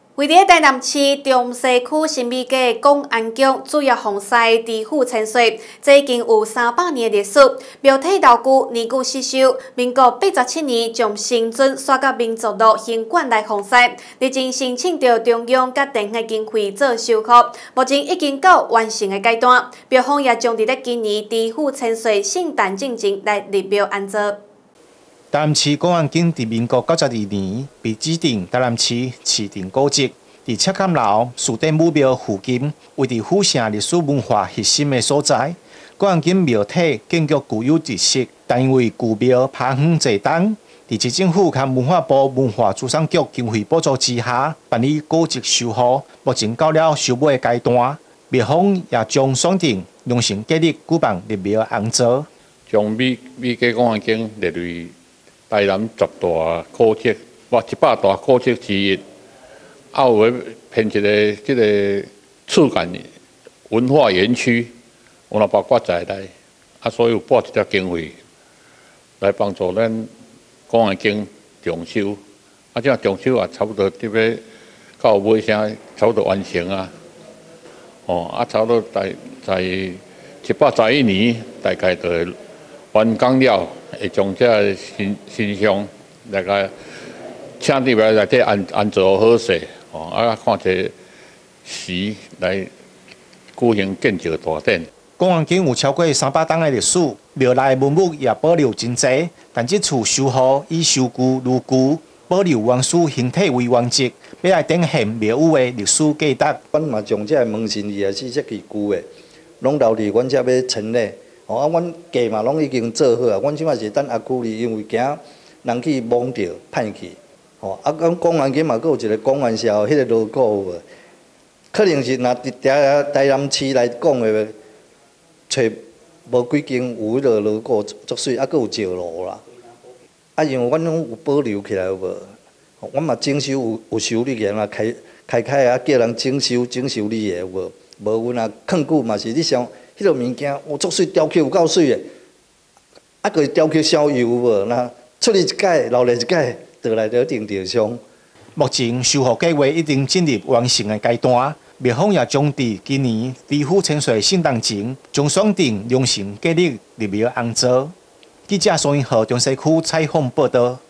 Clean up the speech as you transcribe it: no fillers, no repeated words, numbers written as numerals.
位伫台南市中西区新美街公安局主要防晒地府清水，这已经有300年的历史。庙体老旧，年久失修。民国87年将新村刷到民族路行馆来防晒，历经申请到中央甲地方经费做修复，目前已经到完成的阶段。庙方也将伫咧今年地府清水圣诞进前来入庙安坐。 台南市公安局伫民国92年被指定台南市市定古迹，伫赤坎楼树顶武庙附近，为伫府城历史文化核心的所在。公安局庙体建筑具有特色，但因为旧庙爬远侪档，伫市政府及文化部文化资产局经费补助之下，办理古迹修复，目前到了修尾的阶段。庙方也将选定良辰吉日举办入庙安坐， 将美街公安局列为台南10大古迹，或100大古迹之一，也有编一个这个触感文化园区，有包括在内，所以有拨一条经费来帮助咱公安局重修，这重修也差不多这要到尾声，差不多完成啊。差不多在711年，大概就完工了，会将这新乡大概请入来内底安坐好势，看这时来举行建造大典。 公安局有超过300档的历史，庙内文物也保留真侪，但这次修复以修具如旧，保留原始形体为原迹，要来展现庙宇的历史价值。 阮嘛将这门神24节支旧的，拢留伫阮遮要陈列。阮价嘛拢已经做好啊，阮即摆是等阿舅哩，因为惊人去摸着歹去。阮公安局嘛，佫有一个公安社，迄个 logo 有无？可能是若伫台南市来讲的，找无几间有迄个 logo 足水，佫有石路啦。因为阮拢有保留起来有无？阮嘛整修有修理个嘛，开叫人整修理个有无？无阮啊，囥久嘛是你想。迄个物件，有足水雕刻有够水的，佫雕刻烧油无？那出去一届，留咧一届，倒来就定着上。 目前修复计划已经进入完成的阶段，庙方也将伫今年地府清水圣诞前，将选定良辰吉日入庙安坐。记者苏英豪中西区采访报道。